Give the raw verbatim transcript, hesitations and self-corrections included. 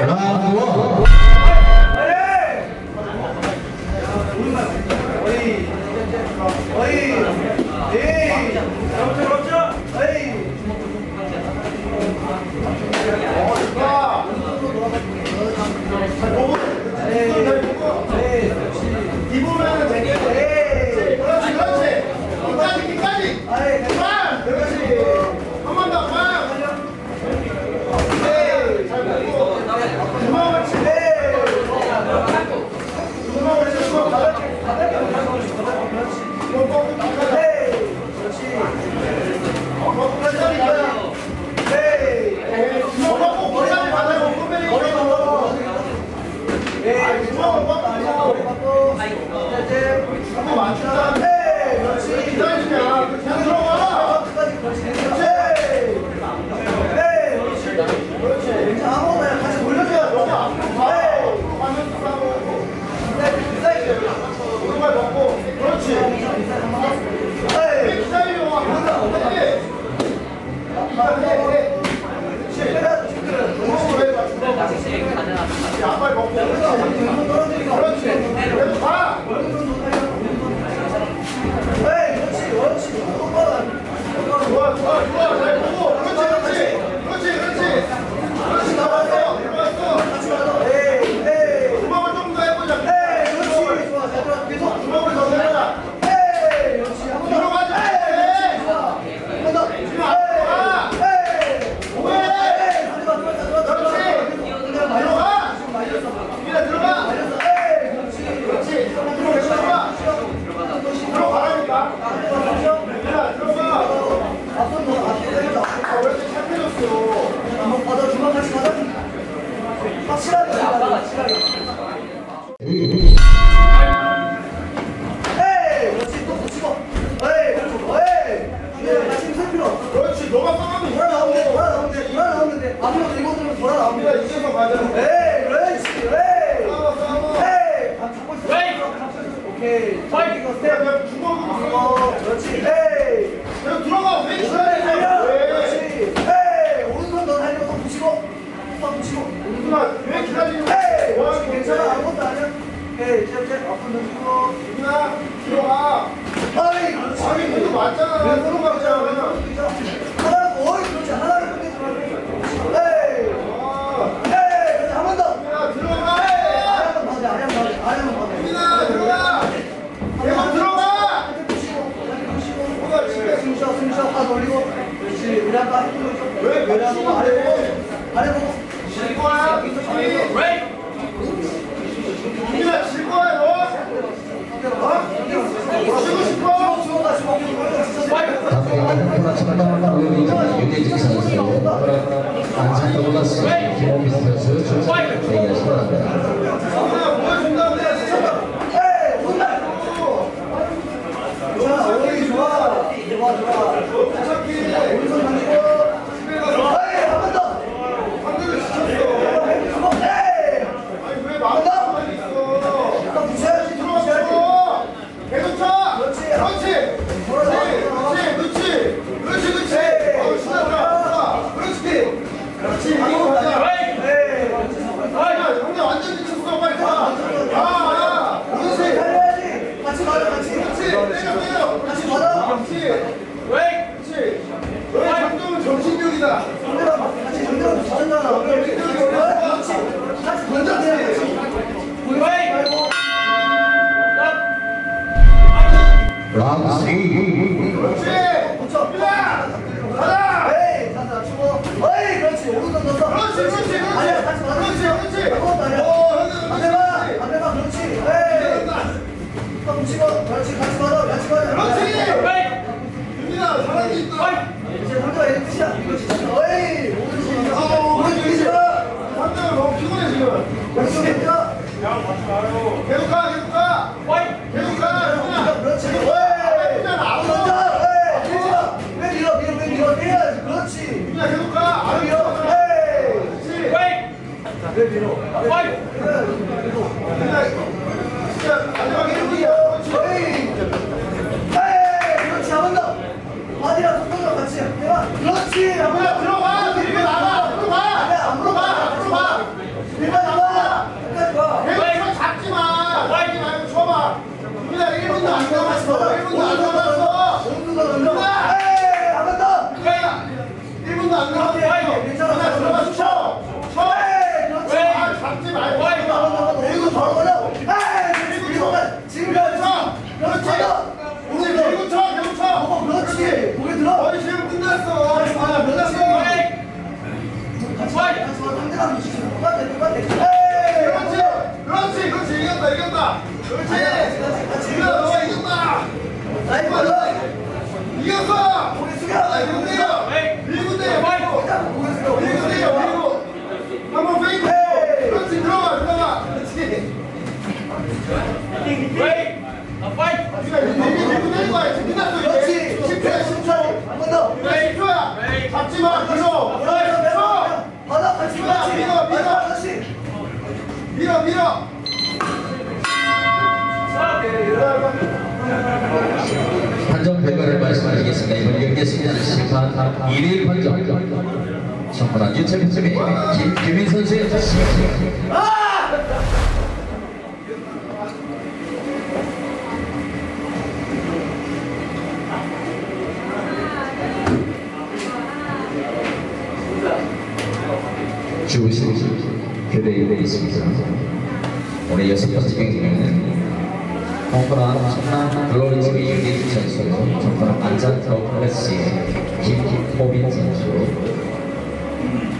이보면은 되게 그렇지 그렇지 끝까지 끝까지 빵 그렇지 한 번 더 빵 네 잘 보고 주먹을 치네 주먹을 치고 주먹 가볍게 가볍게 그렇지 주먹 뻗고 네 그렇지 어 그렇지 네 주먹 뻗고 머리를 받아서 꼬매기 머리 넘어 네 주먹을 뻗고 머리 받고 한번 맞춘다. 네, 그렇지. 기다리냐. 그냥 들어가. 그렇지. 그렇지. 네, 그렇지. 그렇지. 자, 한 번만 같이 돌려줘야 너무 아프다. 네. 화면 쓰라고. 네, 사이드. 오른발 먹고. 그렇지. 네, 기다려. 한다. 네. 기다려. 그렇지. 주먹으로 해. 주먹으로. 앞발 먹고. 그렇지. 그래도 가. 좋아, 좋아, 좋아. 잘 보고. 그렇지, 그렇지. 그렇지, 그렇지. 그렇지, 나왔어. 들어왔어. 같이 가자. 에이, 에이. 주먹을 좀 더 해보자. 에이, 그렇지. 좋아, 잘 들어. 계속 주먹을 더 해보자. 에이, 그렇지. 한 번 더. 들어가자. 에이, 좋아. 한 번 더. 지금 앞으로 가. 에이. 오해. 에이, 들어가, 들어가, 들어가. 그렇지. 들어가. 지금 말렸어. 민아 들어가. 말렸어. 에이, 그렇지. 그렇지. 들어가, 들어가. 들어가라니까. 민아 들어가. 앞선 너 앞선 내려줘. 왜 이렇게 착해졌어? 한번 받아 주먹 같이 받아. 확실하게 아빠가 확실하게. 에이, 그렇지 또 붙이고. 에이, 그리고 에이. 준혜랑 같이 힘쓸 필요 없어. 그렇지, 너가 싸우면 돌아 나오면 돼, 돌아 나오면 돼, 돌아 나오면 돼. 앞으로 이거 들면 돌아 나오면 돼. 이제서 가자. 에이, 그렇지, 에이. 싸워, 싸워. 에이, 아 잡고 있어. 에이, 오케이. 파이팅 거 스텝. 그냥 주먹으로. 어, 그렇지. 에이. 그냥 들어가. 왜 기다려? 그렇지. 에이, 오른손 더 달려. 또 붙이고. 또 붙이고. 오른손아, 왜 기다리는 거야? 에이, 그렇지. 괜찮아. 아무것도 아니야. 오케이, 이제 이제 앞으로 던지고. 유빈아, 들어가. 아이, 그렇지. 아니, 그래도 맞잖아. 왜 들어가자. 하나, 어이, 그렇지. 하나를 끝내지 말고. 에이. 아. 에이, 그렇지. 한 번 더. 유빈아, 들어가. 에이. 아래 한번 받아. 아래 한번 받아. 아래 한번 받아. 유빈아, 들어가. 계속 들어가. 숨 쉬어, 숨 쉬어. 다 돌리고. 그렇지. 우리 아까 힘 좀. 왜? 왜 하고 아래 보고. 아래 보고. 질 거야. 왜? 유빈아, 질 거야, 너? 어? 쉬고 싶어? 주먹아, 주먹. 코로나 첨단만 의원이 윤혜진 선수, 안산도 올랐어. 김원미 선수, 준비가 시원합니다. 유빈아, 보여준다는데. 에이, 온다. 좋아, 어이, 좋아. 좋아, 좋아. 오른손 던지고. 에이, 한 번 더. 상대를 지쳤어. 에이. 아니, 왜 마음만 있어? 일단 붙여야지. 들어가서. 계속 쳐. 그렇지. 그렇지. 그렇지. 그렇지. 그렇지. 그렇지. 어, 신나다. 그렇지. 그렇지. 이거 가자. 에이. 형님 완전 미쳤어. 빨리 가. 가. 그렇지. 달려야지. 같이 가자. 같이. 그렇지. 때려, 때려. 같이 가자. 그렇지. 왜? 그렇지. 너의 장점은 정신력이다. 상대방 같이 정신력도 지쳤잖아. 그렇지. 같이 던져야지. 왜? 라운드 삼. 그렇지. 붙여. 민아. 가자. 에이, 자자 치고. 에이, 그렇지. 오른손 넣어. 그렇지, 그렇지, 그렇지. 아니야, 같이 받아. 그렇지, 그렇지. 아무것도 아니야. 반대봐, 반대봐. 그렇지. 에이. 또 붙이고. 그렇지, 같이 받아. 같이 받아. 그렇지. 유빈아, 사랑이 있다. 이제 상대가 이 뜻이야. 그렇지. 에이, 오른손. 아, 오른손 뛰지 마. 상대가 너무 피곤해 지금. 왼손 뛰어. 계속 가, 계속 가. 계속 가. 유빈아. 그렇지. 에이. 안 던져. 에이, 뛰지 마. 왜 밀어, 밀어, 왜 밀어. 뛰어야지. 그렇지. 유빈아, 계속 가. 안 밀어. 에이. 그렇지. 왜 밀어? 유빈아, 진짜 마지막에 밀어. 에이. 에이, 그렇지. 한 번 더. 바디랑 손톱이랑 같이 해봐. 그렇지. 한 번 더. 들어가. 들고 나가. 앞으로 가. 아니야, 앞으로 가. 앞으로 가. 판정 결과를 말씀드리겠습니다. 이번 경기에 승리하는 심판 일 위 판정 청문한 유체팀의 김규민 선수의 승리. 주우시 교대에 있습니다. 올해 여섯 번째 경기는 홍보랑 청남 글로리팀의 유대주 선수, 청남 안산타워 클래스의 김호빈 선수,